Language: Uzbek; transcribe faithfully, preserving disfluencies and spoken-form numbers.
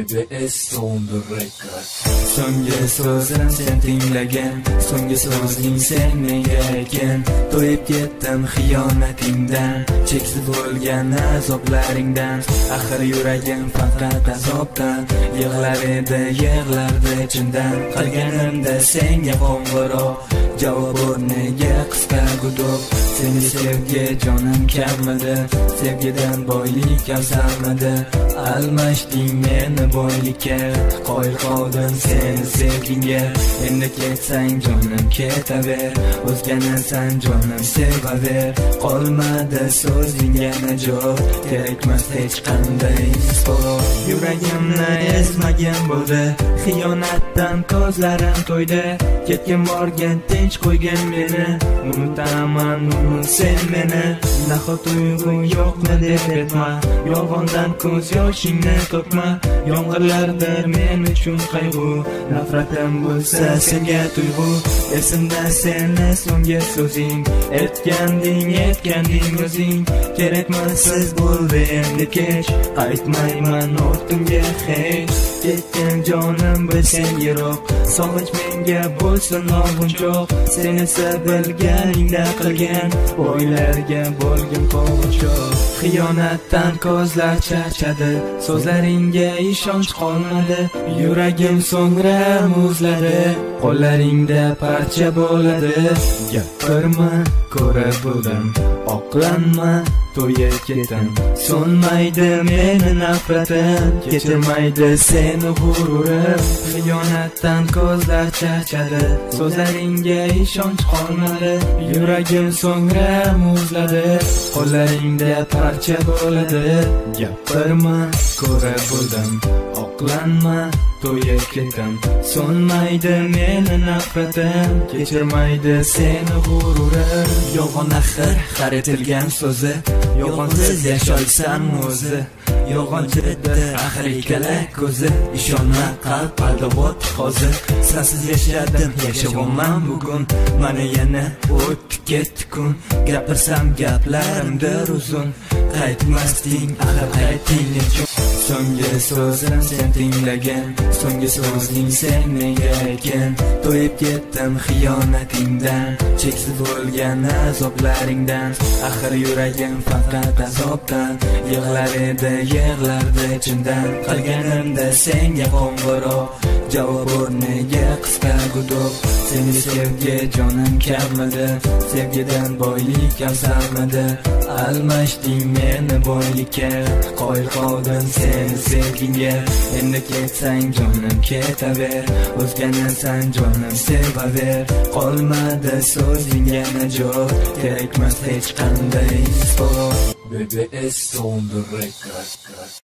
B B S on the record. So'nggi so'zim sen tinglagan, so'nggi so'zing sen menga aytgan. To'yib ketdim xiyonatingdan, cheksiz bo'lgan azoblaringdan. Axir yuragim faqat azobdan yig'lar edi, yig'lardi ichimdan. Qilganimda senga qo'ng'iroq, javob o'rniga qisqa gudoq. Seni sevgi jonim kammidi, sevgidan boylik afzalmidi. Almashding meni boylikka, qoyil qoldim seni sevgingga. Endi ketsang jonim ketaver, o'zgani san jonim sevaver. Qolmadi so'zingga najot, kerakmas hech qanday isbot. Yuragimni ezmagan bo'ldi, xiyonatdan ko'zlarim to'ydi. Ketgan borgan tinch qo'ygan meni, unutaman uni sen meni. Nahot tuyg'u yo'qmi deb aytma, yolg'ondan ko'z yoshingni to'kma. Yomg'irlardir men uchun qayg'u, nafratim bo'lsa senga tuyg'u. Esimda seni so'nggi so'zing, aytganding aytganding o'zing. Kerakmasiz bo'ldi endi kech, qaytmayman ortimga hech. Ketgan jonim bilsang yiroq, sog'inch menga bo'lsin nomunchoq. Seni bilganingda qilgan o'ylarga bo'lgim qo'g'irchoq. Xiyonatdan ko'zlar charchadi, so'zlaringga ishonch qolmadi. Yuragim so'ngra muzladi, qo'llaringda parcha bo'ladi. Gapirma, ko'ra bo'ldim, oqlanma, to'ya ketim. So'nmaydi meni nafratim, kechirmaydi seni g'ururim. Xiyonatdan ko'zlar charchadi, so'zlaringga ishonch qolmadi. Yuragim so'ngra muzladi, qo'llaringda parcha bo'ladi. Gapirma, ko'ra bo'ldim, oqlanma, to'ya ketim. So'nmaydi meni nafratim, kechirmaydi seni g'ururim. Yolg'on axir xaritilgan so'zi, yolg'onsiz yashaysanmi o'zi? Yolg'onchidir axir ikkala ko'zi. Ishonma qalb pardobot hozir, sensiz yashadim yashamayman bugun. Mana yana o'tdi ketdi kun, gapirsam gaplarimdir uzun. Qaytmasding axir qayting nechun. So'nggi so'zim sen tinglagan, so'nggi so'zing sen menga aytgan. To'yib ketdim xiyonatingdan, cheksiz bo'lgan azoblaringdan. Axir yuragim faqat azobdan yig'lar edi, yig'lardi ichimdan. Qilganimda senga qo'ng'iroq, javob o'rniga qisqa gudoq. Seni sevgi jonim kammidi, sevgidan boylik afzalmidi. Almashding meni boylikka, qoyil qoldim seni sevgingga. Endi ketsang jonim ketaver, o'zgani san jonim sevaver. Qolmadi so'zingga najot, kerakmas hech qanday isbot. B B S on the record.